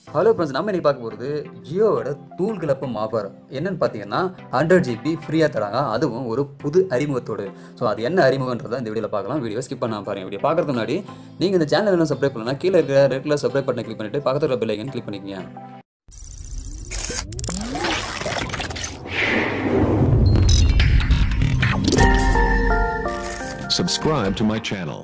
Hello friends, நம்ம இன்னைக்கு பார்க்க போகிறது ஜியோவோட தூள் கிளப்பும் ஆஃபர் என்னன்னு பார்த்தீங்கன்னா 100 GB ஃப்ரீயாக தராங்க. அதுவும் ஒரு புது அறிமுகத்தோடு. ஸோ அது என்ன அறிமுகன்றதை இந்த வீடியோவில் பார்க்கலாம். வீடியோ ஸ்கிப் பண்ணாமல் பாருங்கள். வீடியோ பார்க்கறதுக்கு முன்னாடி நீங்கள் இந்த சேனல் இன்னும் சப்ஸ்கிரைப் பண்ணலாம், கீழே இருக்கிற ரெட் கலர் சப்ஸ்கிரைப் பட்டனை கிளிக் பண்ணிட்டு பக்கத்தில் இருக்கிற பெல் ஐக்கன் கிளிக் பண்ணிக்கங்க. Subscribe to my channel.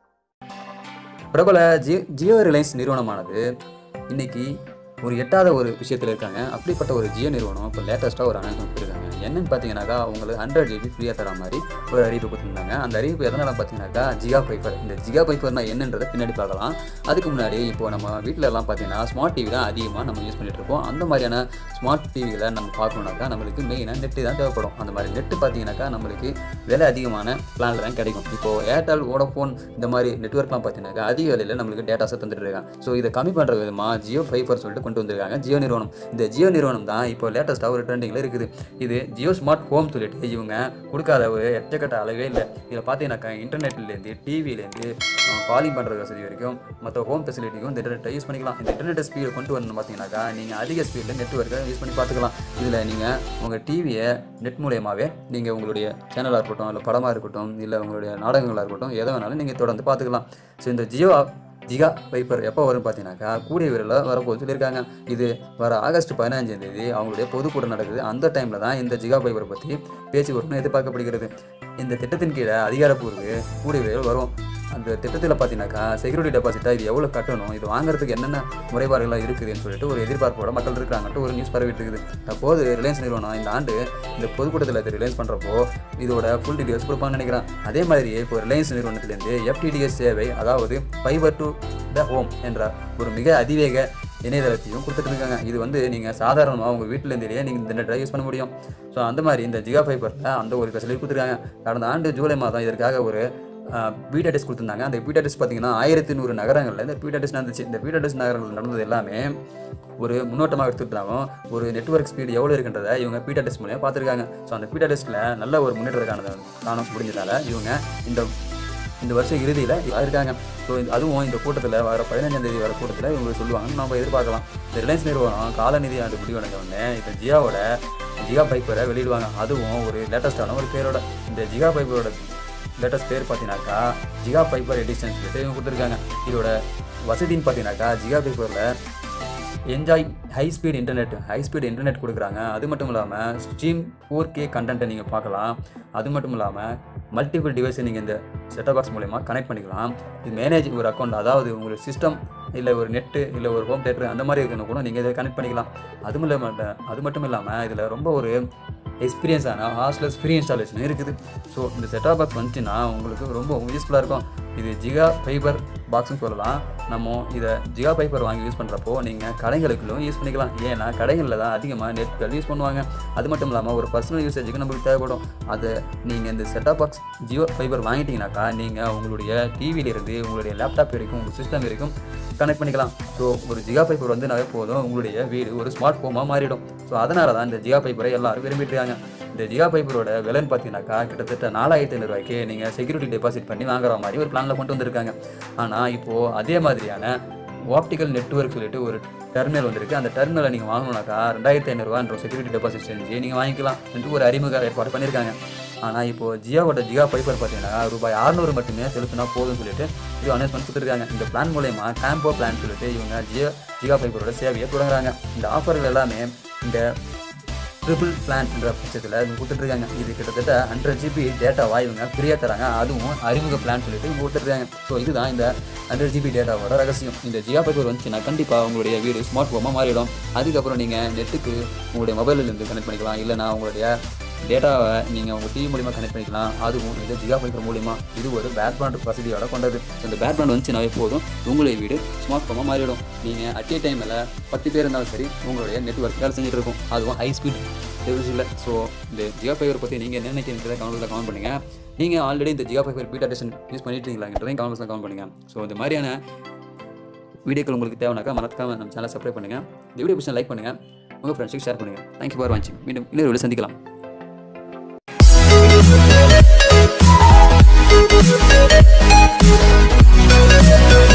பிரபல ஜியோ ரிலையன்ஸ் நிறுவனமானது இன்னைக்கு ஒரு எட்டாத ஒரு விஷயத்தில் இருக்காங்க. அப்படிப்பட்ட ஒரு ஜியோ நிறுவனம் இப்போ லேட்டஸ்ட்டாக ஒரு அனௌன்ஸ்மெண்ட் கொடுத்துருக்காங்க. என்னன்னு பார்த்தீங்கன்னாக்கா அவங்களுக்கு 100 GB ஃப்ரீயாக தர மாதிரி ஒரு அறிவிப்பு கொடுத்துருந்தாங்க. அந்த அறிவிப்பு எதனால் பார்த்தீங்கன்னாக்கா ஜிகா ஃபைபர். இந்த ஜிகா ஃபைபர்னா என்னன்றதை பின்னாடி பார்க்கலாம். அதுக்கு முன்னாடி இப்போ நம்ம வீட்டில் எல்லாம் பார்த்தீங்கன்னா ஸ்மார்ட் டிவி தான் அதிகமாக நம்ம யூஸ் பண்ணிட்டு இருக்கோம். அந்த மாதிரியான ஸ்மார்ட் டிவியில் நம்ம பார்க்கணுன்னாக்கா நம்மளுக்கு மெயினாக நெட்டு தான் தேவைப்படும். அந்த மாதிரி நெட்டு பார்த்தீங்கன்னாக்கா நம்மளுக்கு விலை அதிகமான பிளானில் தான் கிடைக்கும். இப்போது ஏர்டெல், வோடஃபோன் இந்த மாதிரி நெட்ஒர்க்லாம் பார்த்தீங்கன்னாக்கா அதிக விலையில் நம்மளுக்கு டேட்டாஸை தந்துட்டு இருக்காங்க. ஸோ இதை கம்மி பண்ணுற விதமாக ஜியோ ஃபைபர் சொல்லிட்டு கொண்டு வந்திருக்காங்க ஜியோ நிறுவனம். இந்த ஜியோ நிறுவனம் தான் இப்போ லேட்டஸ்ட்டாக ஒரு ட்ரெண்டிங்கில் இருக்குது. இது ஜியோ ஸ்மார்ட் ஹோம் சொல்லிட்டு இவங்க கொடுக்காத ஒரு எச்சக்கட்ட அளவே இல்லை. இதில் பார்த்தீங்கன்னாக்கா இன்டர்நெட்லேருந்து டிவிலேருந்து காலிங் பண்ணுற வசதி வரைக்கும் மற்ற ஹோம் ஃபெசிலிட்டிக்கும் இந்த இன்டர்நெட்டை யூஸ் பண்ணிக்கலாம். இந்த இன்டர்நெட் ஸ்பீடை கொண்டு வரணும்னு பார்த்தீங்கன்னாக்கா நீங்கள் அதிக ஸ்பீடில் நெட்வொர்க்கை யூஸ் பண்ணி பார்த்துக்கலாம். இதில் நீங்கள் உங்கள் டிவியை நெட் மூலியமாகவே நீங்கள் உங்களுடைய சேனலாக இருக்கட்டும், இல்லை படமாக இருக்கட்டும், இல்லை உங்களுடைய நாடகங்களாக இருக்கட்டும், எதை வேணாலும் நீங்கள் தொடர்ந்து பார்த்துக்கலாம். ஸோ இந்த ஜிகா ஃபைபர் எப்போ வரும்னு பார்த்தீங்கன்னாக்கா கூடிய விரைவில் வரப்போகுது சொல்லியிருக்காங்க. இது வர ஆகஸ்ட் 15ஆம் தேதி அவங்களுடைய பொதுக்கூட்டம் நடக்குது. அந்த டைமில் தான் இந்த ஜிகா ஃபைபரை பற்றி பேச்சு வரணும்னு எதிர்பார்க்கப்படுகிறது. இந்த திட்டத்தின் கீழே அதிகாரப்பூர்வு கூடிய விரைவில் வரும். அந்த திட்டத்தில் பார்த்தீங்கன்னாக்கா செக்யூரிட்டி டெபாசிட்டாக இது எவ்வளோ கட்டணும், இது வாங்குறதுக்கு என்னென்ன முறைப்பாடுகள்லாம் இருக்குதுன்னு சொல்லிட்டு ஒரு எதிர்பார்ப்போட மக்கள் இருக்கிறாங்கன்ட்டு ஒரு நியூஸ் பரவிட்டு இருக்குது. அப்போது ரிலையன்ஸ் நிறுவனம் இந்த ஆண்டு இந்த பொதுக்கூட்டத்தில் இது ரிலையன்ஸ் பண்ணுறப்போ இதோட ஃபுல் டீட்டெயில்ஸ் கொடுப்பான்னு நினைக்கிறேன். அதே மாதிரியே இப்போ ரிலையன்ஸ் நிறுவனத்திலேருந்து FTTH சேவை, அதாவது ஃபைபர் டு த ஹோம் என்ற ஒரு மிக அதிவேக இணையதளத்தையும் கொடுத்துட்டு இருக்காங்க. இது வந்து நீங்கள் சாதாரணமாக உங்கள் வீட்டிலேருந்தே நீங்கள் இந்த நெட்டை யூஸ் பண்ண முடியும். ஸோ அந்த மாதிரி இந்த ஜிகா ஃபைபரில் அந்த ஒரு ஃபெசிலிட்டி கொடுத்துருக்காங்க. கடந்த ஆண்டு ஜூலை மாதம் இதற்காக ஒரு பீட்டா டெஸ்ட் கொடுத்துருந்தாங்க. அந்த பீட்டா டெஸ்ட் பார்த்தீங்கன்னா 1100 நகரங்களில் இந்த பீட்டா டெஸ்ட் நடந்துச்சு. இந்த பீட்டா டெஸ்ட் நகரங்கள் நடந்தது எல்லாமே ஒரு முன்னோட்டமாக எடுத்துக்கிட்டாலும் ஒரு நெட்வொர்க் ஸ்பீடு எவ்வளோ இருக்குன்றதை இவங்க பீட்டா டெஸ்ட் மூலியம் பார்த்துருக்காங்க. ஸோ அந்த பீட்டா டெஸ்ட்டில் நல்ல ஒரு முன்னேற்றத்தை காண முடிஞ்சதால் இவங்க இந்த வருஷம் இறுதியில் இருக்காங்க. ஸோ அதுவும் இந்த கூட்டத்தில் வர 15ஆம் தேதி வர கூட்டத்தில் இவங்க சொல்லுவாங்கன்னு நம்ம எதிர்பார்க்கலாம். இந்த ரிலையன்ஸ் நிறுவனம் காலநிதி ஆண்டு முடிவடைஞ்ச உடனே இந்த ஜிகா ஃபைபரை வெளியிடுவாங்க. அதுவும் ஒரு லேட்டஸ்டான ஒரு பேரோட. இந்த ஜிகா ஃபைபரோட லேட்டஸ்ட் பேர் பார்த்தீங்கன்னாக்கா ஜிகா ஃபைபர் எடிஷன் சொல்லிட்டு இவங்க கொடுத்துருக்காங்க. இதோட வசதின்னு பார்த்தீங்கன்னாக்கா ஜிகா ஃபைபரில் என்ஜாய் ஹை ஸ்பீட் இன்டர்நெட் கொடுக்குறாங்க. அது மட்டும் இல்லாமல் ஸ்ட்ரீம் 4K கண்டென்ட்டை நீங்கள் பார்க்கலாம். அது மட்டும் இல்லாமல் மல்டிபிள் டிவைஸை நீங்கள் இந்த செட்டப் பாக்ஸ் மூலமா கனெக்ட் பண்ணிக்கலாம். இது மேனேஜ் ஒரு அக்கௌண்ட், அதாவது உங்களுக்கு சிஸ்டம் இல்லை ஒரு நெட்டு இல்லை ஒரு ஹோம் தேட்டர் அந்த மாதிரி இருக்கணும் கூட நீங்கள் இதை கனெக்ட் பண்ணிக்கலாம். அது மட்டும் இல்லாமல் இதில் ரொம்ப ஒரு எக்ஸ்பீரியன்ஸான ஹாஸ்ட்லெஸ் ஃப்ரீ இன்ஸ்டாலேஷன் இருக்குது. ஸோ இந்த செட்டப் பாக்ஸ் வந்துச்சுன்னா உங்களுக்கு ரொம்ப யூஸ்ஃபுல்லாக இருக்கும். இது ஜிகா ஃபைபர் பாக்ஸ்னு சொல்லலாம். நம்ம இதை ஜிகா ஃபைபர் வாங்கி யூஸ் பண்ணுறப்போ நீங்கள் கடைகளுக்குள்ளும் யூஸ் பண்ணிக்கலாம். ஏன்னா கடைகளில் தான் அதிகமாக நெட்கள் யூஸ் பண்ணுவாங்க. அது மட்டும் இல்லாமல் ஒரு பர்சனல் யூசேஜுக்கு நம்மளுக்கு தேவைப்படும். அதை நீங்கள் இந்த செட்டப் பாக்ஸ் ஜியோ ஃபைபர் வாங்கிட்டீங்கன்னாக்கா நீங்கள் உங்களுடைய டிவியிலிருந்து உங்களுடைய லேப்டாப் வரைக்கும் உங்கள் சிஸ்டம் வரைக்கும் கனெக்ட் பண்ணிக்கலாம். ஸோ ஒரு ஜிகா ஃபைபர் வந்து நிறைய போதும் உங்களுடைய வீடு ஒரு ஸ்மார்ட் ஹோமாக மாறிடும். ஸோ அதனால தான் இந்த ஜிகா ஃபைபரை எல்லாரும் விரும்பிட்டு இருக்காங்க. இந்த ஜிகா ஃபைபரோட விலைன்னு பார்த்தீங்கன்னாக்கா கிட்டத்தட்ட 4500 ரூபாய்க்கு நீங்கள் செக்யூரிட்டி டெபாசிட் பண்ணி வாங்குற மாதிரி ஒரு பிளானில் கொண்டு வந்திருக்காங்க. ஆனால் இப்போது அதே மாதிரியான ஆப்டிக்கல் நெட்வொர்க் சொல்லிட்டு ஒரு டெர்மினல் வந்திருக்கு. அந்த டெர்மினலை நீங்கள் வாங்கணுன்னாக்கா 2500 ரூபான்ற செக்யூரிட்டி டெபாசிட் செஞ்சு நீங்கள் வாங்கிக்கலாம் என்று ஒரு அறிமுக ஏற்பாடு பண்ணியிருக்காங்க. ஆனால் இப்போது ஜியோவோட ஜிகா ஃபைபர் பார்த்தீங்கன்னா ரூபாய் 600 மட்டுமே செலுத்தினா போதும்னு சொல்லிட்டு இது அனௌன்ஸ்மெண்ட் கொடுத்துருக்காங்க. இந்த பிளான் மூலயமா கேம்போ பிளான் சொல்லிட்டு இவங்க ஜிகா ஃபைபரோட சேவையை தொடங்குறாங்க. இந்த ஆஃபர்கள் எல்லாமே இந்த ட்ரிபிள் பிளான் என்ற பட்சத்தில் இவங்க கொடுத்துட்ருக்காங்க. இது கிட்டத்தட்ட 100 GB டேட்டாவாக இவங்க ஃப்ரீயாக தராங்க. அதுவும் அறிமுக பிளான் சொல்லிட்டு இவங்க கொடுத்துருக்காங்க. ஸோ இதுதான் இந்த 100 GB டேட்டாவோட ரகசியம். இந்த ஜிகா ஃபைபர் வந்துச்சுன்னா கண்டிப்பாக உங்களுடைய வீடு ஸ்மார்ட் ஹோமாக மாறிடும். அதுக்கப்புறம் நீங்கள் நெட்டுக்கு உங்களுடைய மொபைலிலேருந்து கனெக்ட் பண்ணிக்கலாம், இல்லைனா உங்களுடைய டேட்டாவை நீங்கள் உங்கள் டிவி மூலிமா கனெக்ட் பண்ணிக்கலாம். அதுவும் இந்த ஜிகா ஃபைபர் மூலிமா இது ஒரு பேக்ரவுண்ட் வசதியோட கொண்டது. இந்த பேக்ரவுண்ட் வந்துச்சுன்னா போதும் உங்களுடைய வீடு ஸ்மார்ட் ஹோமாக மாறிடும். நீங்கள் அட் ஏ டைமில் 10 பேர் இருந்தாலும் சரி உங்களுடைய நெட்வொர்க் வேலை செஞ்சுட்டு இருக்கும். அதுவும் ஹை ஸ்பீட் இல்லை. ஸோ இந்த ஜிகா ஃபைபர் பற்றி நீங்கள் என்ன நினைக்கிறீங்கிறத கமெண்ட்ஸில் கமெண்ட் பண்ணுங்கள். நீங்கள் ஆல்ரெடி இந்த Giga Fiber beta test use பண்ணிட்டுருக்கீங்களாங்கிறதையும் கமெண்ட்ஸில் கமெண்ட் பண்ணுங்கள். ஸோ இந்த மாதிரியான வீடியோக்கள் உங்களுக்கு தேவைனாக்கா மறக்காம நம்ம சேனலை சப்ஸ்கிரைப் பண்ணுங்கள். இந்த வீடியோ பிடிச்சா லைக் பண்ணுங்கள், உங்கள் ஃப்ரெண்ட்ஸுக்கு ஷேர் பண்ணுங்கள். தேங்க்யூ ஃபார் வாட்சிங். மீண்டும் இன்னொரு வீடியோ சந்திக்கலாம். We'll be right back.